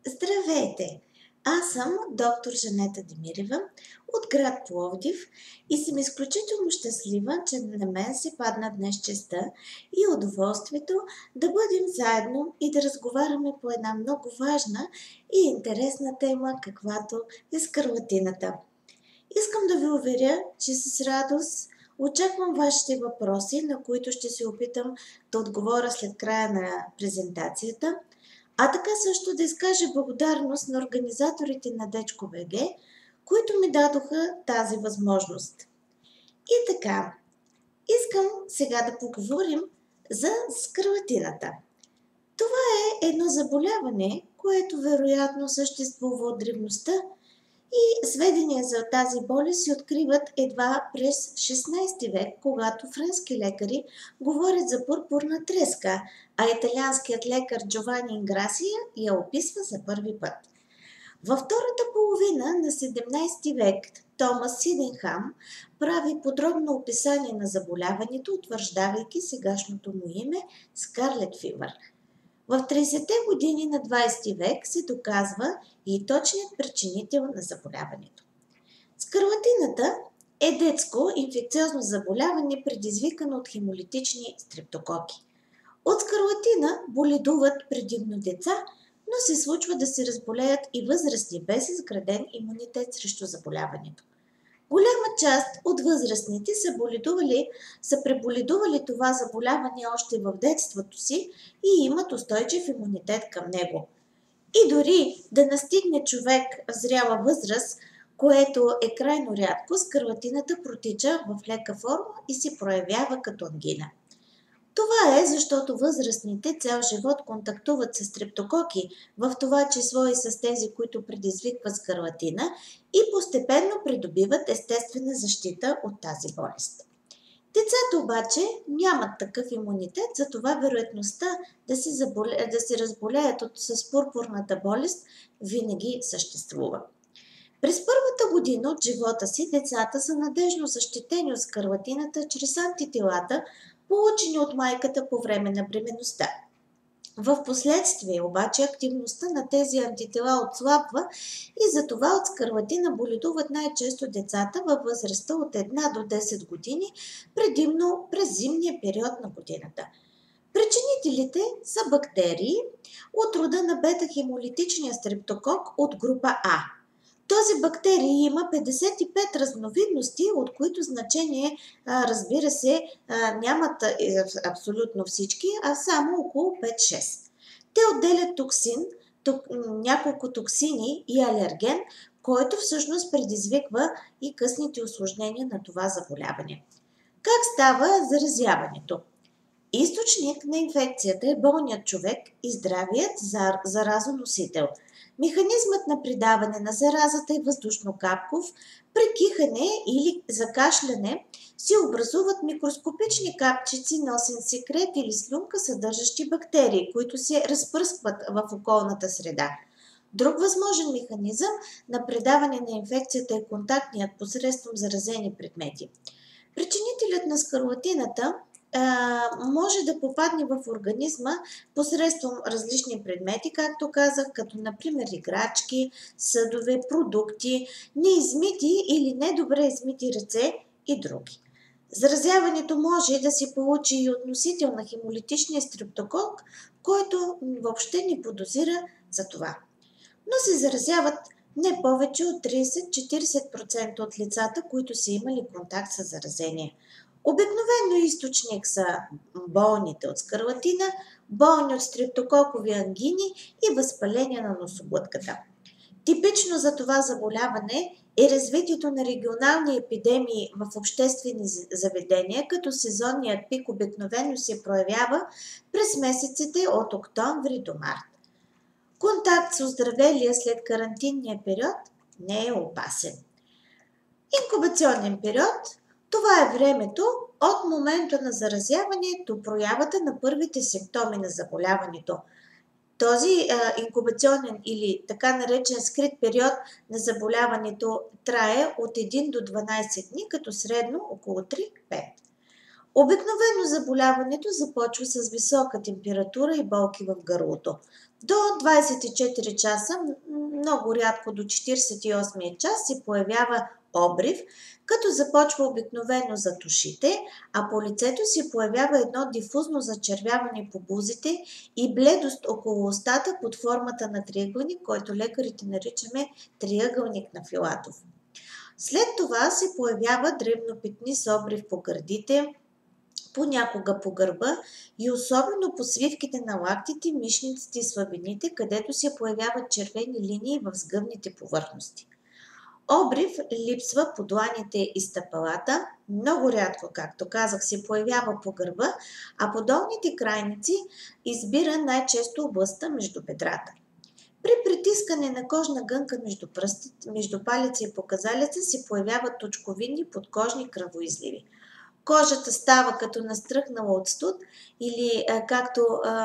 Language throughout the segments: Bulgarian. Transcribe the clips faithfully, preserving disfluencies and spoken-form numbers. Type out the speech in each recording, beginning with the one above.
Здравейте! Аз съм доктор Жанета Демирева от град Пловдив и съм изключително щастлива, че на мен се падна днес честа и удоволствието да бъдем заедно и да разговаряме по една много важна и интересна тема, каквато е скарлатината. Искам да ви уверя, че с радост очаквам вашите въпроси, на които ще се опитам да отговоря след края на презентацията, а така също да изкажа благодарност на организаторите на Дечко БГ, които ми дадоха тази възможност. И така, искам сега да поговорим за скарлатината. Това е едно заболяване, което вероятно съществува от древността и сведения за тази болест се откриват едва през шестнадесети век, когато френски лекари говорят за пурпурна треска, а италианският лекар Джовани Инграсия я описва за първи път. Във втората половина на седемнадесети век Томас Сиденхам прави подробно описание на заболяването, утвърждавайки сегашното му име скарлет фивър. В тридесетте години на двадесети век се доказва и точният причинител на заболяването. Скарлатината е детско инфекциозно заболяване, предизвикано от хемолитични стрептококи. От скарлатина боледуват предимно деца, но се случва да се разболеят и възрастни без изграден имунитет срещу заболяването. Голяма част от възрастните са, боледували, са преболедували това заболяване още в детството си и имат устойчив имунитет към него. И дори да настигне човек в зряла възраст, което е крайно рядко, скарлатината протича в лека форма и се проявява като ангина. Това е, защото възрастните цял живот контактуват с стрептококи, в това число и с тези, които предизвикват скарлатина, и постепенно придобиват естествена защита от тази болест. Децата обаче нямат такъв имунитет, затова вероятността да се, заболе... да се разболеят от... с пурпурната болест винаги съществува. През първата година от живота си децата са надежно защитени от скарлатината чрез антителата, получени от майката по време на бременността. В последствие обаче активността на тези антитела отслабва и затова от скарлатина боледуват най-често децата във възрастта от една до десет години, предимно през зимния период на годината. Причинителите са бактерии от рода на бета-хемолитичния стрептокок от група А. Този бактерий има петдесет и пет разновидности, от които значение, разбира се, нямат абсолютно всички, а само около пет-шест. Те отделят токсин, няколко токсини и алерген, който всъщност предизвиква и късните усложнения на това заболяване. Как става заразяването? Източник на инфекцията е болният човек и здравият заразоносител. Механизмът на предаване на заразата е въздушно-капков. При кихане или закашляне се образуват микроскопични капчици носен секрет или слюнка, съдържащи бактерии, които се разпръскват в околната среда. Друг възможен механизъм на предаване на инфекцията е контактният посредством заразени предмети. Причинителят на скарлатината може да попадне в организма посредством различни предмети, както казах, като например играчки, съдове, продукти, неизмити или недобре измити ръце и други. Заразяването може да се получи и от носител на хемолитичния стрептокок, който въобще не подозира за това. Но се заразяват не повече от тридесет до четиридесет процента от лицата, които са имали контакт с заразение. Обикновено източник са болните от скарлатина, болни от стрептококови ангини и възпаление на носоглътката. Типично за това заболяване е развитието на регионални епидемии в обществени заведения, като сезонният пик обикновено се проявява през месеците от октомври до март. Контакт с оздравелия след карантинния период не е опасен. Инкубационен период – това е времето от момента на заразяване до проявата на първите симптоми на заболяването. Този а, инкубационен или така наречен скрит период на заболяването трае от един до дванадесет дни, като средно около три до пет. Обикновено заболяването започва с висока температура и болки в гърлото. До двадесет и четири часа, много рядко до четиридесет и осмия час, се появява обрив, като започва обикновено зад ушите, а по лицето се появява едно дифузно зачервяване по бузите и бледост около устата под формата на триъгълник, който лекарите наричаме триъгълник на Филатов. След това се появява дребно петни с обрив по гърдите, понякога по гърба и особено по свивките на лактите, мишниците и слабините, където се появяват червени линии в сгъвните повърхности. Обрив липсва по дланите и стъпалата, много рядко, както казах, се появява по гърба, а по долните крайници избира най-често областта между бедрата. При притискане на кожна гънка между пръстите, между палеца и показалеца се появяват точковидни подкожни кръвоизливи. Кожата става като настръхнала от студ или както,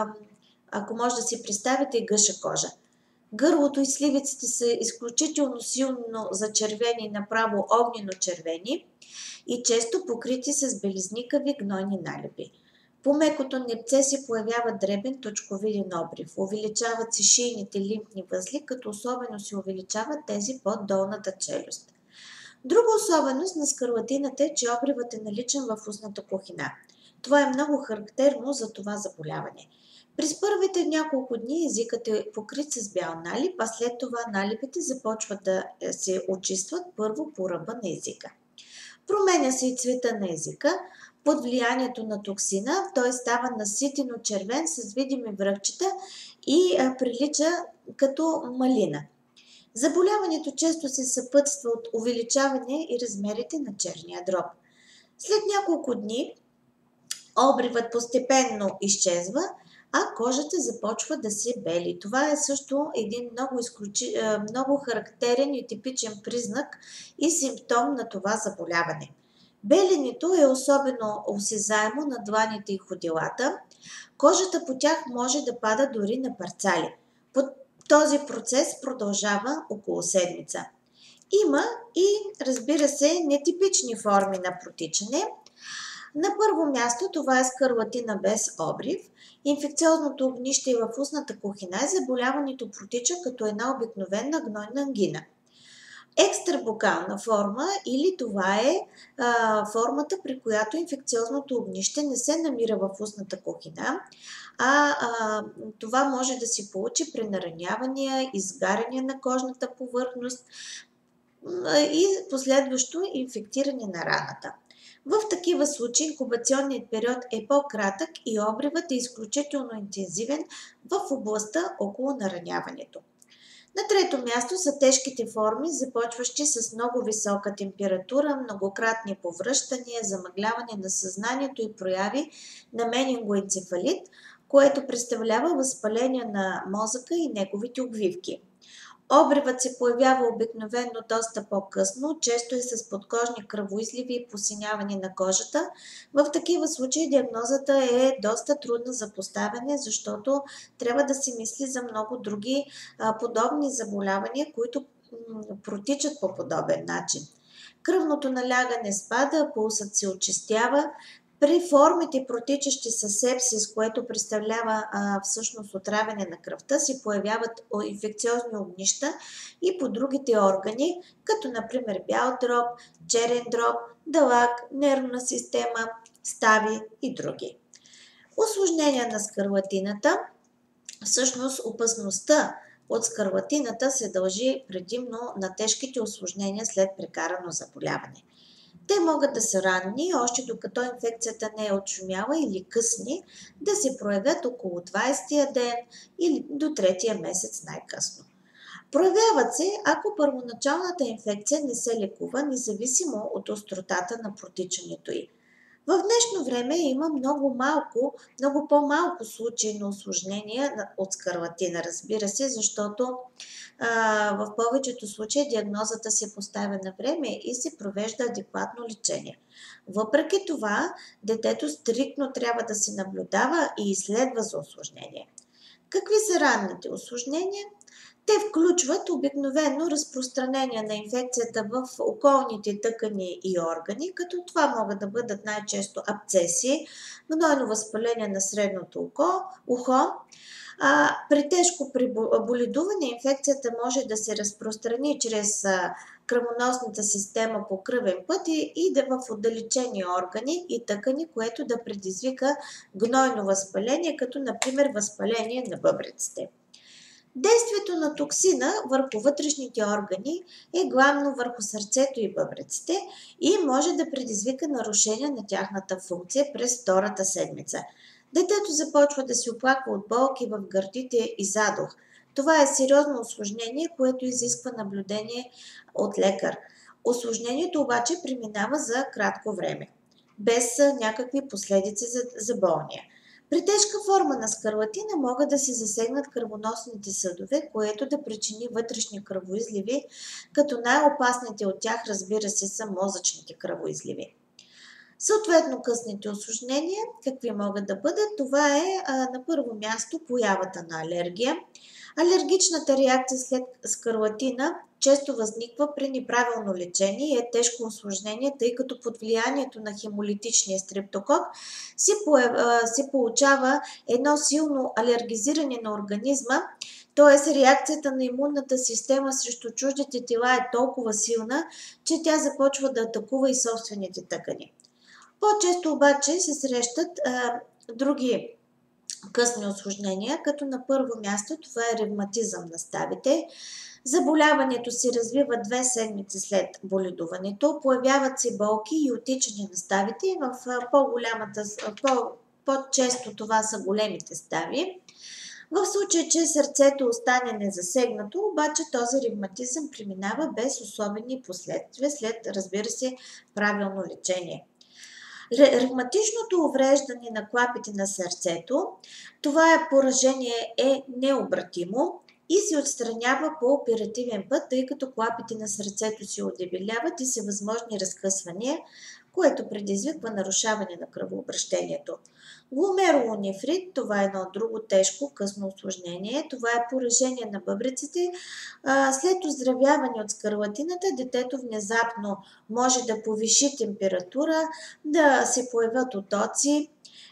ако може да си представите, гъша кожа. Гърлото и сливиците са изключително силно зачервени, направо огнено-червени и често покрити с белизникави гнойни налепи. По мекото непце се появява дребен точковиден обрив. Увеличават се шийните лимфни възли, като особено се увеличават тези под долната челюст. Друга особеност на скарлатината е, че обривът е наличен в устната кухина. Това е много характерно за това заболяване. През първите няколко дни езикът е покрит с бял налип, а след това налипите започват да се очистват първо по ръба на езика. Променя се и цвета на езика. Под влиянието на токсина той става наситено червен с видими връхчета и а, прилича като малина. Заболяването често се съпътства от увеличаване и размерите на черния дроб. След няколко дни обривът постепенно изчезва, а кожата започва да се бели. Това е също един много, изключи... много характерен и типичен признак и симптом на това заболяване. Беленето е особено осезаемо на дланите и ходилата. Кожата по тях може да пада дори на парцали. Този процес продължава около седмица. Има и, разбира се, нетипични форми на протичане. На първо място това е скарлатина без обрив. Инфекциозното огнище в устната кухина и заболяването протича като една обикновена гнойна ангина. Екстрабукална форма или това е а, формата, при която инфекциозното огнище не се намира в устната кухина, а, а това може да се получи при наранявания, изгаряне на кожната повърхност и последващо инфектиране на раната. В такива случаи инкубационният период е по-кратък и обривът е изключително интензивен в областта около нараняването. На трето място са тежките форми, започващи с много висока температура, многократни повръщания, замъгляване на съзнанието и прояви на менингоенцефалит, което представлява възпаление на мозъка и неговите обвивки. Обривът се появява обикновено доста по-късно, често е с подкожни кръвоизливи и посиняване на кожата. В такива случаи диагнозата е доста трудна за поставяне, защото трябва да се мисли за много други а, подобни заболявания, които м, протичат по подобен начин. Кръвното налягане спада, пулсът се очистява. При формите, протичащи със сепсис, което представлява а, всъщност отравяне на кръвта, се появяват инфекциозни огнища и по другите органи, като например бял дроб, черен дроб, дълак, нервна система, стави и други. Усложнения на скарлатината. Всъщност опасността от скарлатината се дължи предимно на тежките усложнения след прекарано заболяване. Те могат да са ранни, още докато инфекцията не е отшумяла, или късни, да се проявят около двадесетия ден или до третия месец най-късно. Проявяват се, ако първоначалната инфекция не се лекува, независимо от остротата на протичането й. В днешно време има много малко, много по-малко случаи на усложнения от скарлатина, разбира се, защото а, в повечето случаи диагнозата се поставя на време и се провежда адекватно лечение. Въпреки това, детето стриктно трябва да се наблюдава и изследва за усложнение. Какви са ранните усложнения? Те включват обикновено разпространение на инфекцията в околните тъкани и органи, като това могат да бъдат най-често абцеси, гнойно възпаление на средното око, ухо. А, при тежко боледуване инфекцията може да се разпространи чрез а, кръвоносната система по кръвен път и, и да в отдалечени органи и тъкани, което да предизвика гнойно възпаление, като например възпаление на бъбреците. Действието на токсина върху вътрешните органи е главно върху сърцето и бъбреците и може да предизвика нарушение на тяхната функция през втората седмица. Детето започва да се оплаква от болки в гърдите и задух. Това е сериозно усложнение, което изисква наблюдение от лекар. Усложнението обаче преминава за кратко време, без някакви последици за, за болния. При тежка форма на скарлатина могат да се засегнат кръвоносните съдове, което да причини вътрешни кръвоизливи, като най-опасните от тях, разбира се, са мозъчните кръвоизливи. Съответно, късните усложнения, какви могат да бъдат? Това е а, на първо място появата на алергия. Алергичната реакция след скарлатина често възниква при неправилно лечение и е тежко усложнение, тъй като под влиянието на хемолитичния стрептокок се, се получава едно силно алергизиране на организма, т.е. реакцията на имунната система срещу чуждите тела е толкова силна, че тя започва да атакува и собствените тъкани. По-често обаче се срещат а, други късни усложнения, като на първо място това е ревматизъм на ставите. Заболяването се развива две седмици след боледуването, появяват се болки и отичане на ставите и в по-голямата, по, по-често това са големите стави. В случай, че сърцето остане незасегнато, обаче този ревматизъм преминава без особени последствия след, разбира се, правилно лечение. Ревматичното увреждане на клапите на сърцето, това е поражение е необратимо и се отстранява по оперативен път, тъй като клапите на сърцето се одебеляват и са възможни разкъсвания, което предизвиква нарушаване на кръвообращението. Гломерулонефрит, това е едно друго тежко късно усложнение. Това е поражение на бъбреците. След оздравяване от скарлатината, детето внезапно може да повиши температура, да се появят отоци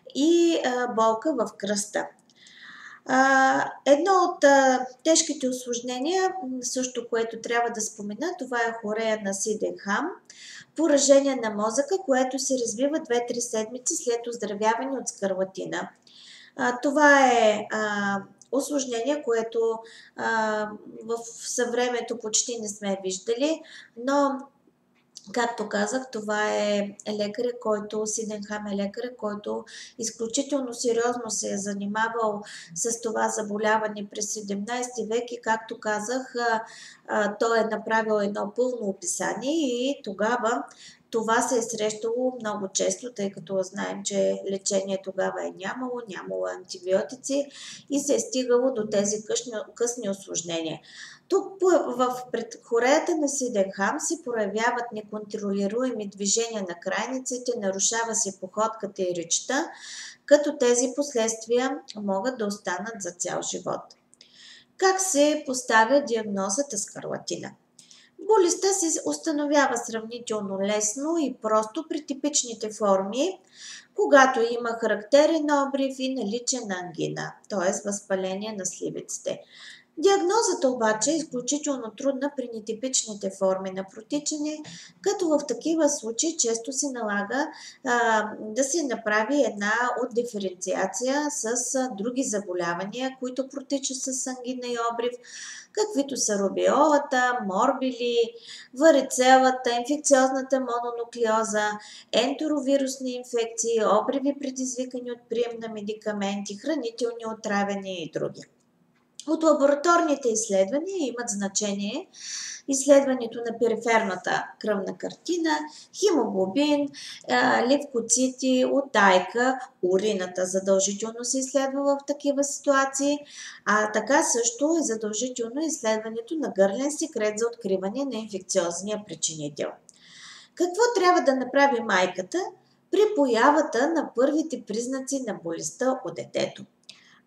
и болка в кръста. Едно от тежките усложнения, също което трябва да спомена, това е хорея на Сиденхам, поражение на мозъка, което се развива две-три седмици след оздравяване от скарлатина. Това е усложнение, което в съвремето почти не сме виждали, но както казах, това е лекар, който, Сиденхам е лекар, който изключително сериозно се е занимавал с това заболяване през седемнадесети век и, както казах, той е направил едно пълно описание и тогава това се е срещало много често, тъй като знаем, че лечение тогава е нямало, нямало антибиотици и се е стигало до тези късни, късни усложнения. Тук в хореята на Сиденхам се проявяват неконтролируеми движения на крайниците, нарушава се походката и речта, като тези последствия могат да останат за цял живот. Как се поставя диагнозата скарлатина? Болестта се установява сравнително лесно и просто при типичните форми, когато има характерен обрив и наличие на ангина, т.е. възпаление на сливиците. Диагнозата обаче е изключително трудна при нетипичните форми на протичане, като в такива случаи често се налага а, да се направи една от диференциация с а, други заболявания, които протичат с ангина и обрив, каквито са рубеолата, морбили, варицелата, инфекциозната мононуклеоза, ентеровирусни инфекции, обриви предизвикани от прием на медикаменти, хранителни отравяния и други. От лабораторните изследвания имат значение изследването на периферната кръвна картина, хемоглобин, левкоцити, утайка, урината задължително се изследва в такива ситуации, а така също е задължително изследването на гърлен секрет за откриване на инфекциозния причинител. Какво трябва да направи майката при появата на първите признаци на болестта у детето?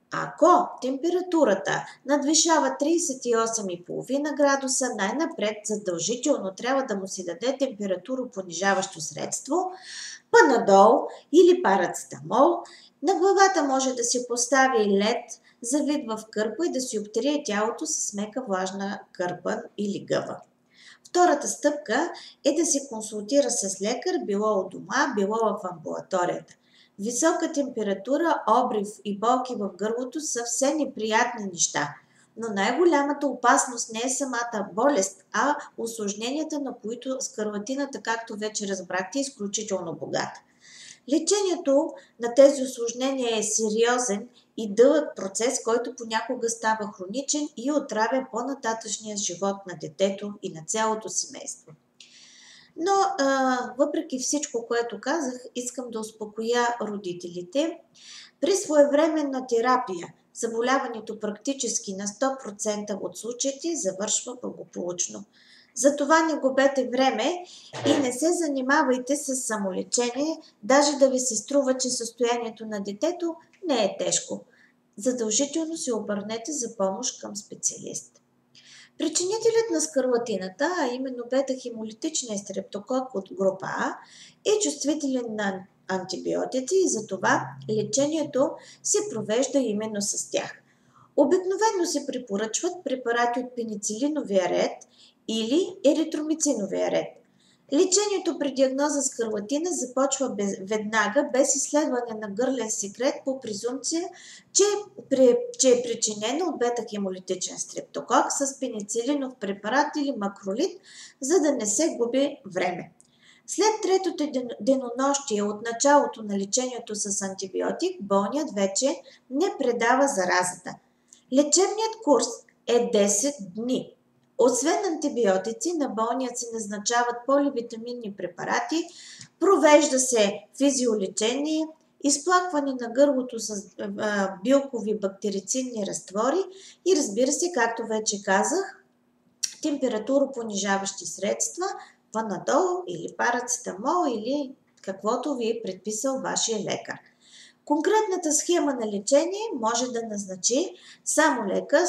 Ако температурата надвишава тридесет и осем и половина градуса, най-напред задължително трябва да му се даде температуропонижаващо средство, панадол или парацетамол. На главата може да се постави лед, завит в кърпа и да си обтрие тялото с мека влажна кърпа или гъва. Втората стъпка е да се консултира с лекар, било у дома, било в амбулаторията. Висока температура, обрив и болки в гърлото са все неприятни неща, но най-голямата опасност не е самата болест, а усложненията, на които скарлатината, както вече разбрахте, е изключително богата. Лечението на тези усложнения е сериозен и дълъг процес, който понякога става хроничен и отравя по-нататъчния живот на детето и на цялото семейство. Но а, въпреки всичко, което казах, искам да успокоя родителите. При своевременна терапия заболяването практически на сто процента от случаите завършва благополучно. Затова не губете време и не се занимавайте с самолечение, даже да ви се струва, че състоянието на детето не е тежко. Задължително се обърнете за помощ към специалист. Причинителят на скарлатината, а именно бета-хемолитичният стрептокок от група А, е чувствителен на антибиотици и затова лечението се провежда именно с тях. Обикновено се препоръчват препарати от пеницилиновия ред или еритромициновия ред. Лечението при диагноза скарлатина започва без, веднага без изследване на гърлен секрет по презумпция, че, че е причинено от бета-хемолитичен стрептокок с пеницилинов препарат или макролид, за да не се губи време. След третото денонощие от началото на лечението с антибиотик, болният вече не предава заразата. Лечебният курс е десет дни. Освен антибиотици, на болният се назначават поливитаминни препарати, провежда се физиолечение, изплакване на гърлото с а, билкови бактерицидни разтвори и, разбира се, както вече казах, температуропонижаващи средства, панадол или парацетамол или каквото ви е предписал вашия лекар. Конкретната схема на лечение може да назначи само лекар,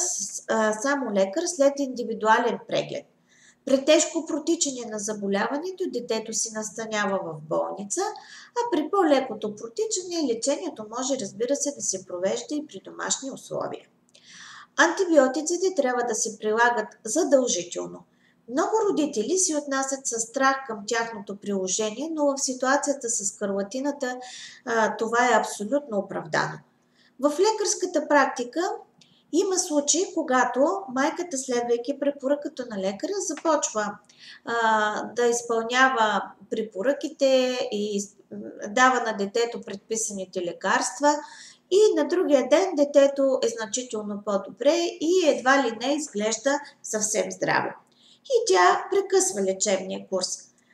само лекар след индивидуален преглед. При тежко протичане на заболяването детето се настанява в болница, а при по-лекото протичане лечението може, разбира се, да се провежда и при домашни условия. Антибиотиците трябва да се прилагат задължително. Много родители се отнасят със страх към тяхното приложение, но в ситуацията с скарлатината а, това е абсолютно оправдано. В лекарската практика има случаи, когато майката, следвайки препоръката на лекаря, започва а, да изпълнява препоръките и дава на детето предписаните лекарства и на другия ден детето е значително по-добре и едва ли не изглежда съвсем здраво. И тя прекъсва лечебния курс.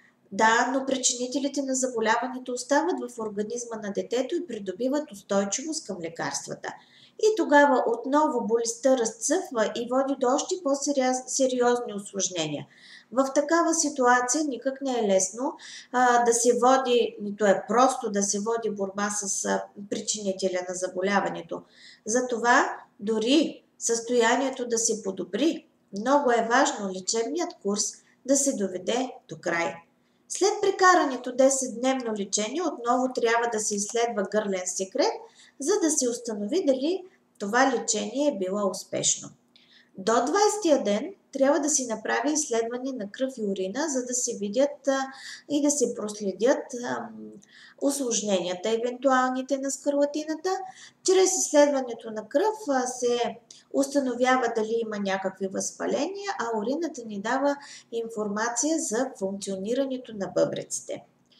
Да, но причинителите на заболяването остават в организма на детето и придобиват устойчивост към лекарствата. И тогава отново болестта разцъфва и води до още по-сериозни усложнения. В такава ситуация никак не е лесно а, да се води, нито е просто да се води борба с а, причинителя на заболяването. Затова дори състоянието да се подобри, много е важно лечебният курс да се доведе до край. След прекарането десетдневно лечение отново трябва да се изследва гърлен секрет, за да се установи дали това лечение е било успешно. До двадесетия ден трябва да си направи изследване на кръв и урина, за да се видят а, и да се проследят а, усложненията, евентуалните на скарлатината. Чрез изследването на кръв а, се установява дали има някакви възпаления, а урината ни дава информация за функционирането на бъбреците.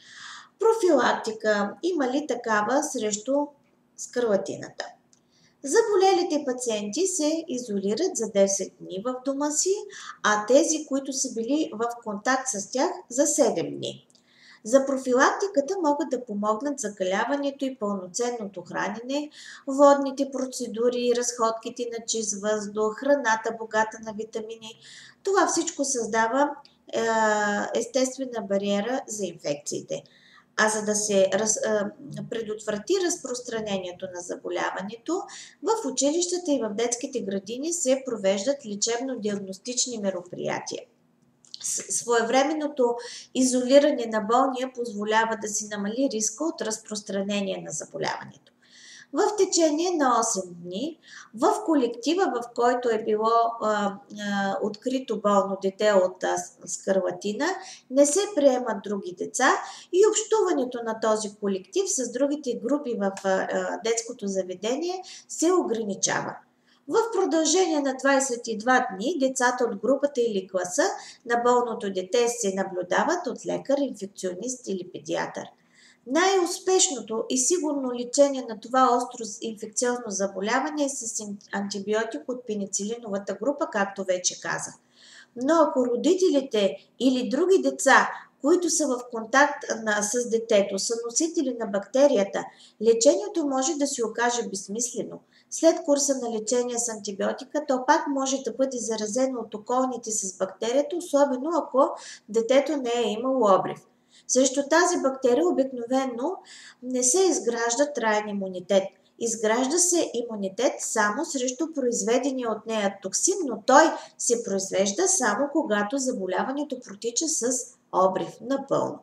Профилактика има ли такава срещу скарлатината? Заболелите пациенти се изолират за десет дни в дома си, а тези, които са били в контакт с тях, за седем дни. За профилактиката могат да помогнат закаляването и пълноценното хранене, водните процедури, разходките на чист въздух, храната богата на витамини. Това всичко създава е, естествена бариера за инфекциите. А за да се раз, а, предотврати разпространението на заболяването, в училищата и в детските градини се провеждат лечебно-диагностични мероприятия. Своевременното изолиране на болния позволява да се намали риска от разпространение на заболяването. В течение на осем дни в колектива, в който е било а, а, открито болно дете от а, скарлатина, не се приемат други деца и общуването на този колектив с другите групи в а, а, детското заведение се ограничава. В продължение на двадесет и два дни децата от групата или класа на болното дете се наблюдават от лекар, инфекционист или педиатър. Най-успешното и сигурно лечение на това остро инфекциозно заболяване е с антибиотик от пеницилиновата група, както вече казах. Но ако родителите или други деца, които са в контакт с детето, са носители на бактерията, лечението може да се окаже безсмислено. След курса на лечение с антибиотика, то пак може да бъде заразено от околните с бактерията, особено ако детето не е имало обрив. Срещу тази бактерия обикновено не се изгражда траен имунитет. Изгражда се имунитет само срещу произведения от нея токсин, но той се произвежда само когато заболяването протича с обрив напълно.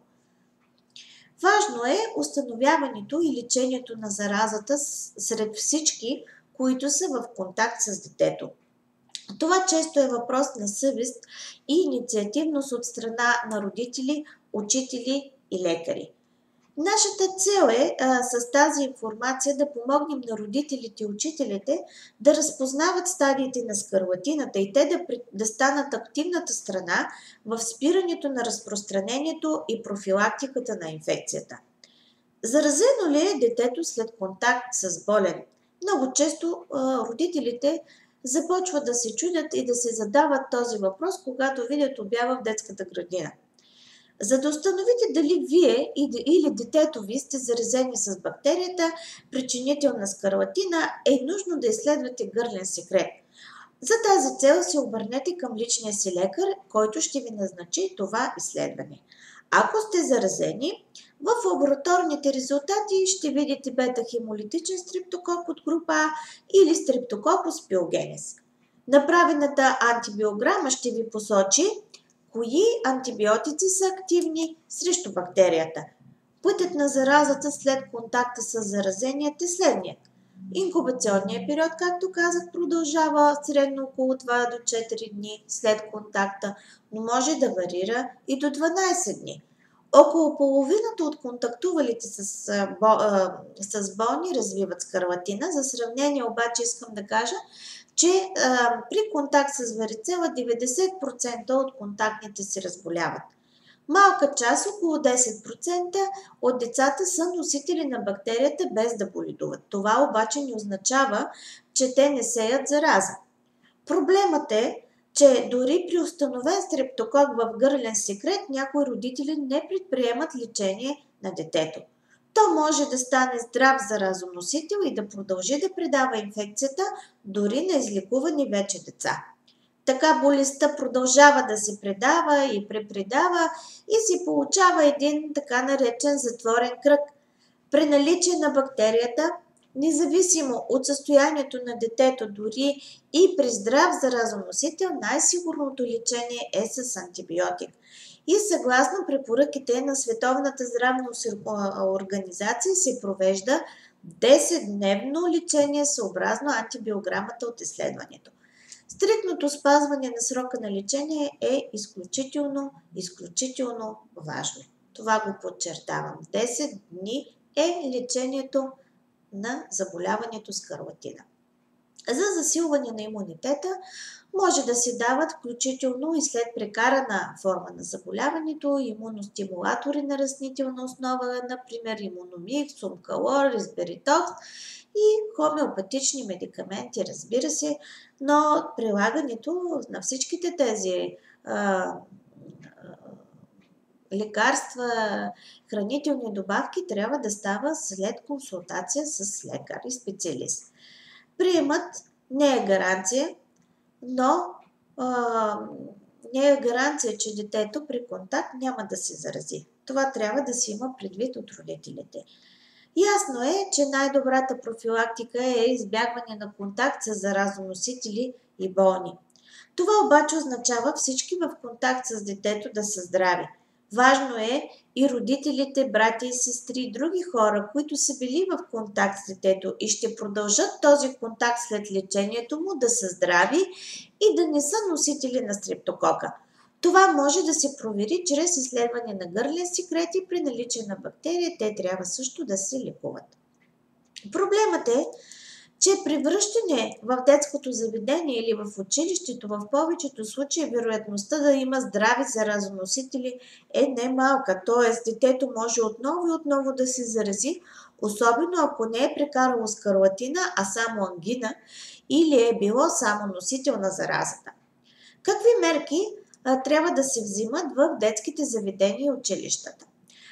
Важно е установяването и лечението на заразата сред всички, които са в контакт с детето. Това често е въпрос на съвест и инициативност от страна на родители, учители и лекари. Нашата цел е а, с тази информация да помогнем на родителите и учителите да разпознават стадиите на скарлатината и те да, да станат активната страна в спирането на разпространението и профилактиката на инфекцията. Заразено ли е детето след контакт с болен? Много често а, родителите започват да се чудят и да се задават този въпрос, когато видят обява в детската градина. За да установите дали вие или детето ви сте заразени с бактерията, причинител на скарлатина, е нужно да изследвате гърлен секрет. За тази цел се обърнете към личния си лекар, който ще ви назначи това изследване. Ако сте заразени, в лабораторните резултати ще видите бета-хемолитичен стрептокок от група А или стрептококус пиогенез. Направената антибиограма ще ви посочи кои антибиотици са активни срещу бактерията. Пътят на заразата след контакта с заразеният е следният. Инкубационният период, както казах, продължава средно около два до четири дни след контакта, но може да варира и до дванадесет дни. Около половината от контактувалите с, с болни развиват скарлатина. За сравнение обаче искам да кажа, че а, при контакт с варицела деветдесет процента от контактните се разболяват. Малка част, около десет процента от децата са носители на бактерията без да боледуват. Това обаче не означава, че те не сеят зараза. Проблемът е, че дори при установен стрептокок в гърлен секрет някои родители не предприемат лечение на детето. То може да стане здрав заразоносител и да продължи да предава инфекцията дори на излекувани вече деца. Така болестта продължава да се предава и препредава и се получава един така наречен затворен кръг. При наличие на бактерията, независимо от състоянието на детето, дори и при здрав заразоносител, най-сигурното лечение е с антибиотик. И съгласно препоръките на Световната здравна организация се провежда десетдневно лечение съобразно антибиограмата от изследването. Стриктното спазване на срока на лечение е изключително, изключително важно. Това го подчертавам. десет дни е лечението на заболяването скарлатина. За засилване на имунитета може да се дават включително и след прекарана форма на заболяването имуностимулатори на растителна основа, например имуномиг, сумкалор, ресберитокс и хомеопатични медикаменти, разбира се, но прилагането на всичките тези а, лекарства, хранителни добавки трябва да става след консултация с лекар и специалист. Приемът не е гаранция, но а, не е гаранция, че детето при контакт няма да се зарази. Това трябва да се има предвид от родителите. Ясно е, че най-добрата профилактика е избягване на контакт с заразоносители и болни. Това обаче означава всички в контакт с детето да са здрави. Важно е и родителите, братя и сестри и други хора, които са били в контакт с детето и ще продължат този контакт след лечението му, да са здрави и да не са носители на стрептокока. Това може да се провери чрез изследване на гърлен секрет и при наличие на бактерия те трябва също да се лекуват. Проблемът е, че при връщане в детското заведение или в училището в повечето случаи вероятността да има здрави заразоносители е немалка, т.е. детето може отново и отново да се зарази, особено ако не е прекарало скарлатина, а само ангина или е било само носител на заразата. Какви мерки а, трябва да се взимат в детските заведения и училищата?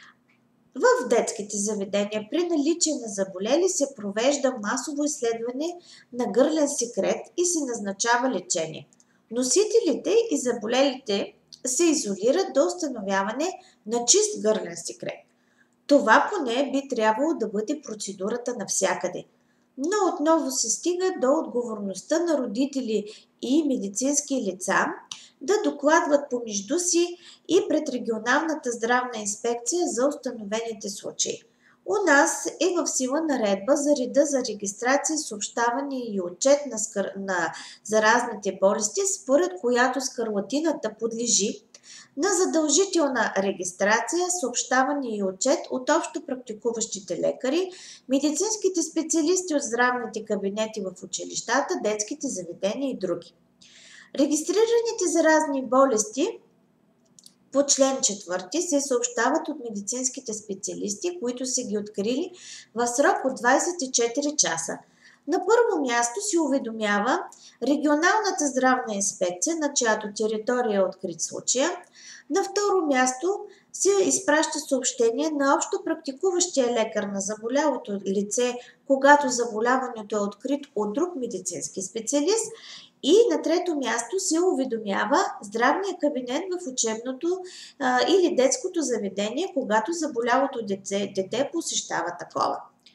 В детските заведения при наличие на заболели се провежда масово изследване на гърлен секрет и се назначава лечение. Носителите и заболелите се изолират до установяване на чист гърлен секрет. Това поне би трябвало да бъде процедурата навсякъде. Но отново се стига до отговорността на родители и медицински лица да докладват помежду си и пред регионалната здравна инспекция за установените случаи. У нас е в сила наредба за реда за регистрация, съобщаване и отчет на, скър... на заразните болести, според която скарлатината подлежи на задължителна регистрация, съобщаване и отчет от общо практикуващите лекари, медицинските специалисти от здравните кабинети в училищата, детските заведения и други. Регистрираните заразни болести по член четвърти се съобщават от медицинските специалисти, които са ги открили в срок от двадесет и четири часа. На първо място се уведомява регионалната здравна инспекция, на чиято територия е открит случая. На второ място се изпраща съобщение на общо практикуващия лекар на заболялото лице, когато заболяването е открит от друг медицински специалист. И на трето място се уведомява здравния кабинет в учебното а, или детското заведение, когато заболялото дете, дете посещава такова.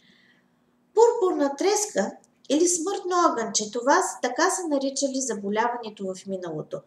Пурпурна треска или смъртно огънче, това така са наричали заболяването в миналото.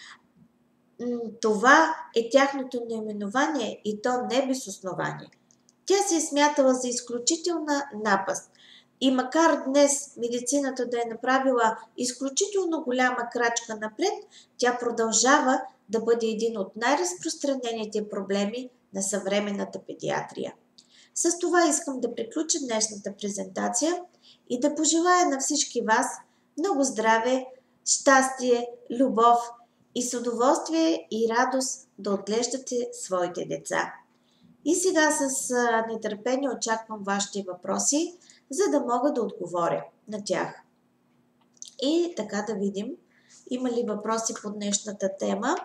Това е тяхното наименование и то не без основание. Тя се е смятала за изключителна напаст. И макар днес медицината да е направила изключително голяма крачка напред, тя продължава да бъде един от най-разпространените проблеми на съвременната педиатрия. С това искам да приключа днешната презентация и да пожелая на всички вас много здраве, щастие, любов и с удоволствие и радост да отглеждате своите деца. И сега с нетърпение очаквам вашите въпроси, за да мога да отговоря на тях. И така да видим, има ли въпроси по днешната тема.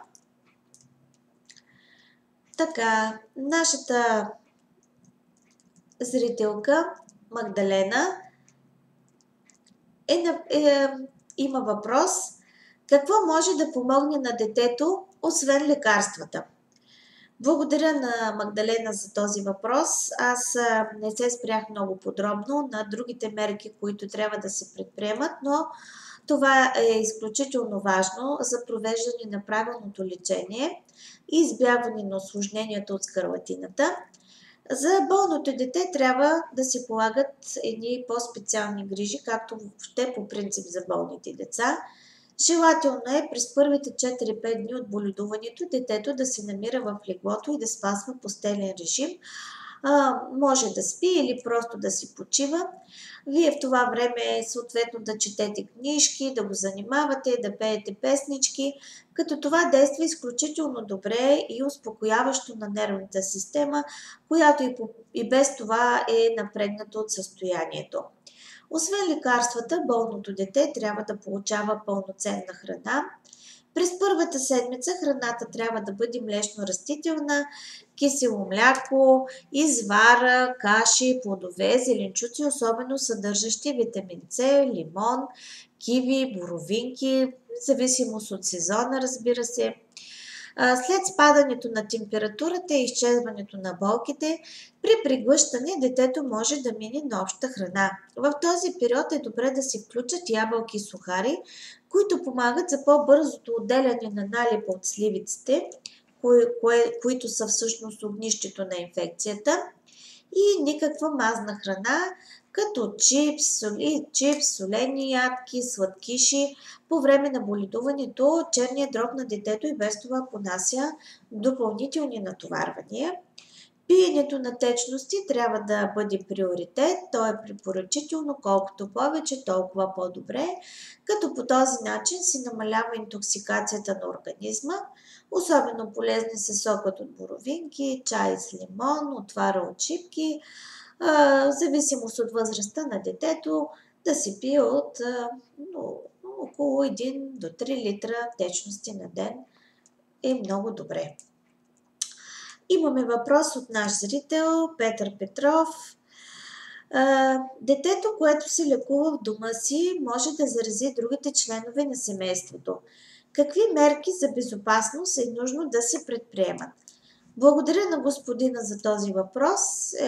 Така, нашата зрителка Магдалена е, е, има въпрос. Какво може да помогне на детето, освен лекарствата? Благодаря на Магдалена за този въпрос. Аз не се спрях много подробно на другите мерки, които трябва да се предприемат, но това е изключително важно за провеждане на правилното лечение и избягване на усложненията от скарлатината. За болното дете трябва да се полагат едни по-специални грижи, както въобще по принцип за болните деца. Желателно е през първите четири-пет дни от боледуването детето да се намира в леглото и да спазва постелен режим. А, може да спи или просто да си почива. Вие в това време съответно да четете книжки, да го занимавате, да пеете песнички, като това действа изключително добре и успокояващо на нервната система, която и, по, и без това е напрегнато от състоянието. Освен лекарствата, болното дете трябва да получава пълноценна храна. През първата седмица храната трябва да бъде млечно-растителна, кисело мляко, извара, каши, плодове, зеленчуци, особено съдържащи витамин С, лимон, киви, боровинки, в зависимост от сезона, разбира се. След спадането на температурата и изчезването на болките, при приглъщане детето може да мине на обща храна. В този период е добре да се включат ябълки и сухари, които помагат за по-бързото отделяне на налипа от сливиците, кои, кое, които са всъщност огнището на инфекцията, и никаква мазна храна, като чипс, соли, чипс, солени ядки, сладкиши. По време на боледуването черният дроб на детето и без това понася допълнителни натоварвания. Пиенето на течности трябва да бъде приоритет, то е препоръчително, колкото повече, толкова по-добре, като по този начин се намалява интоксикацията на организма. Особено полезни са сокът от боровинки, чай с лимон, отвара от шипки, в зависимост от възрастта на детето, да се пие от ну, около един до три литра течности на ден е много добре. Имаме въпрос от наш зрител Петър Петров. Детето, което се лекува в дома си, може да зарази другите членове на семейството. Какви мерки за безопасност е нужно да се предприемат? Благодаря на господина за този въпрос.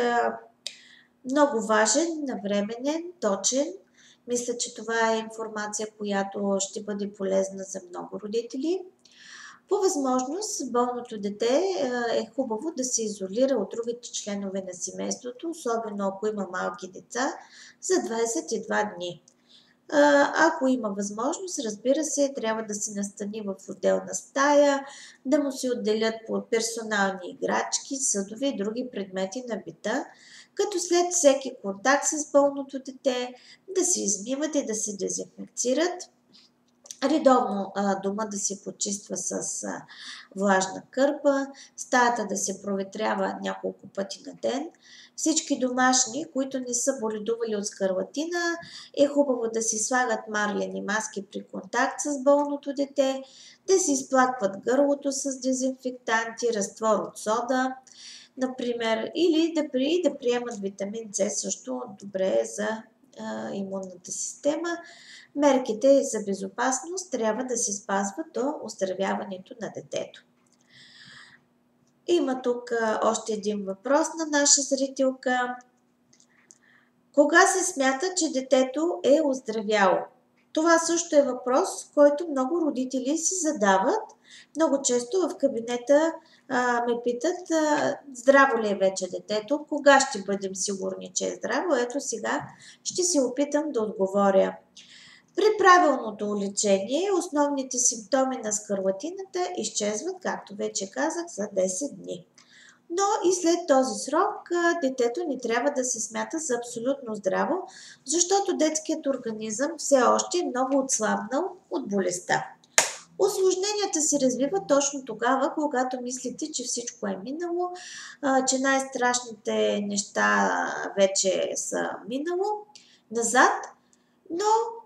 Много важен, навременен, точен. Мисля, че това е информация, която ще бъде полезна за много родители. По възможност, болното дете е хубаво да се изолира от другите членове на семейството, особено ако има малки деца, за двадесет и два дни. Ако има възможност, разбира се, трябва да се настани в отделна стая, да му се отделят по персонални играчки, съдове и други предмети на бита, като след всеки контакт с болното дете да се измиват и да се дезинфекцират. Редовно дома да се почиства с влажна кърпа, стаята да се проветрява няколко пъти на ден. Всички домашни, които не са боледували от скарлатина, е хубаво да си слагат марлени маски при контакт с болното дете, да си изплакват гърлото с дезинфектанти, разтвор от сода, например, или да, при, да приемат витамин С, също добре за а, имунната система. Мерките за безопасност трябва да се спазват до оздравяването на детето. Има тук още един въпрос на наша зрителка. Кога се смята, че детето е оздравяло? Това също е въпрос, който много родители си задават. Много често в кабинета а, ме питат, а, здраво ли е вече детето, кога ще бъдем сигурни, че е здраво. Ето сега ще се опитам да отговоря. При правилното лечение основните симптоми на скарлатината изчезват, както вече казах, за десет дни. Но и след този срок детето не трябва да се смята за абсолютно здраво, защото детският организъм все още е много отслабнал от болестта. Усложненията се развиват точно тогава, когато мислите, че всичко е минало, че най-страшните неща вече са минало назад, но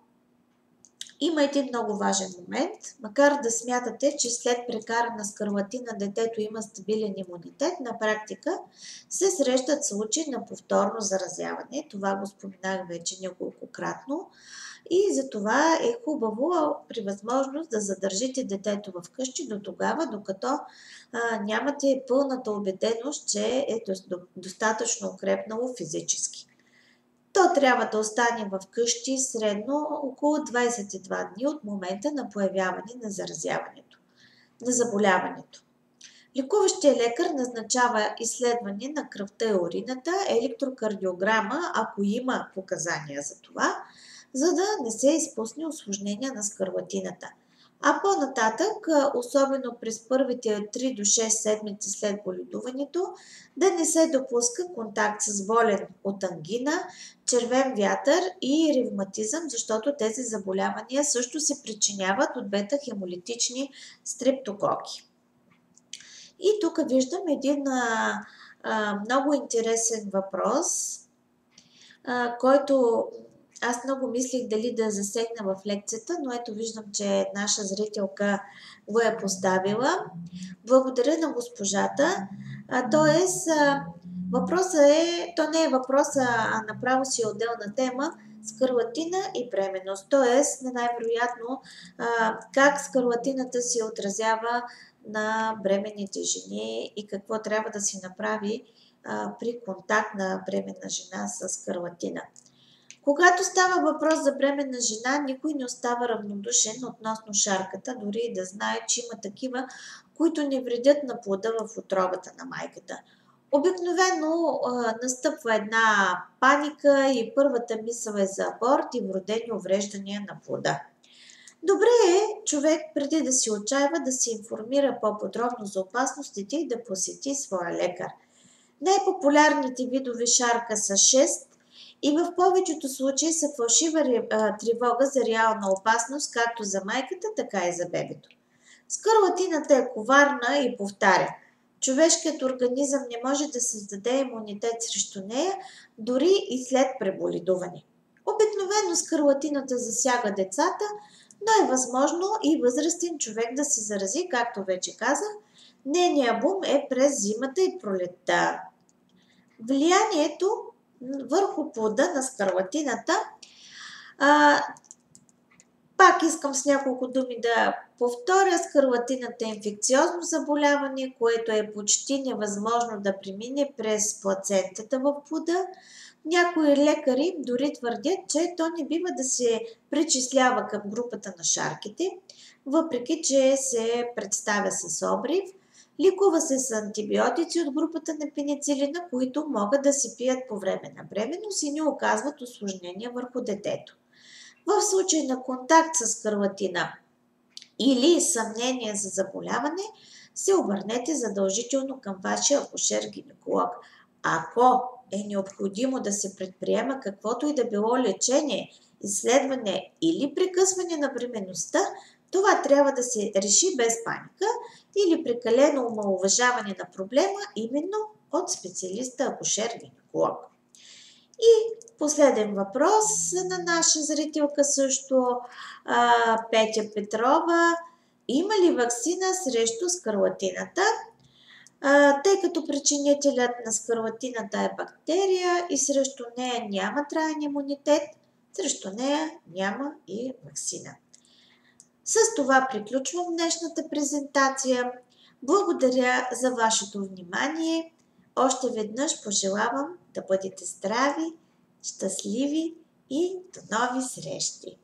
има един много важен момент. Макар да смятате, че след прекарана скарлатина детето има стабилен имунитет, на практика се срещат случаи на повторно заразяване. Това го споменах вече неколкократно. И за това е хубаво при възможност да задържите детето в къщи до тогава, докато а, нямате пълната убеденост, че е достатъчно укрепнало физически. То трябва да остане в къщи средно около двадесет и два дни от момента на появяване на заразяването, на заболяването. Лекуващият лекар назначава изследване на кръвта и урината, електрокардиограма, ако има показания за това, за да не се изпусне усложнение на скарлатината. А по-нататък, особено през първите три до шест седмици след боледуването, да не се допуска контакт с болен от ангина, червен вятър и ревматизъм, защото тези заболявания също се причиняват от бета-хемолитични стрептококи. И тук виждам един а, а, много интересен въпрос, а, който аз много мислих дали да засегна в лекцията, но ето виждам, че наша зрителка го е поставила. Благодаря на госпожата. А, тоест, а, въпросът е, то не е въпроса, а направо си е отделна тема, скарлатина и бременност. Тоест, най-вероятно, а, как скарлатината се отразява на бременните жени и какво трябва да си направи а, при контакт на бременна жена с скарлатина. Когато става въпрос за бременна жена, никой не остава равнодушен относно шарката, дори и да знае, че има такива, които не вредят на плода в утробата на майката. Обикновено а, настъпва една паника и първата мисъл е за аборт и вродени увреждания на плода. Добре е човек преди да се отчаива да се информира по-подробно за опасностите и да посети своя лекар. Най-популярните видове шарка са шест и в повечето случаи са фалшива тревога за реална опасност както за майката, така и за бебето. Скарлатината е коварна и повтаря. Човешкият организъм не може да създаде имунитет срещу нея, дори и след преболедуване. Обикновено скарлатината засяга децата, но е възможно и възрастен човек да се зарази, както вече казах. Нейният бум е през зимата и пролетта. Влиянието върху плода на скарлатината. А, пак искам с няколко думи да повторя. Скарлатината е инфекциозно заболяване, което е почти невъзможно да премине през плацентата в плода. Някои лекари дори твърдят, че то не бива да се причислява към групата на шарките, въпреки че се представя с обрив. Лекува се с антибиотици от групата на пеницилина, които могат да се пият по време на бременност и не оказват усложнения върху детето. В случай на контакт с скарлатина или съмнение за заболяване, се обърнете задължително към вашия акушер-гинеколог. Ако е необходимо да се предприема каквото и да било лечение, изследване или прекъсване на бременността, това трябва да се реши без паника или прекалено омаловажаване на проблема именно от специалиста акушер-гинеколог. И последен въпрос на наша зрителка също, Петя Петрова. Има ли ваксина срещу скарлатината? Тъй като причинителят на скарлатината е бактерия и срещу нея няма траен имунитет, срещу нея няма и ваксина. С това приключвам днешната презентация. Благодаря за вашето внимание. Още веднъж пожелавам да бъдете здрави, щастливи и до нови срещи!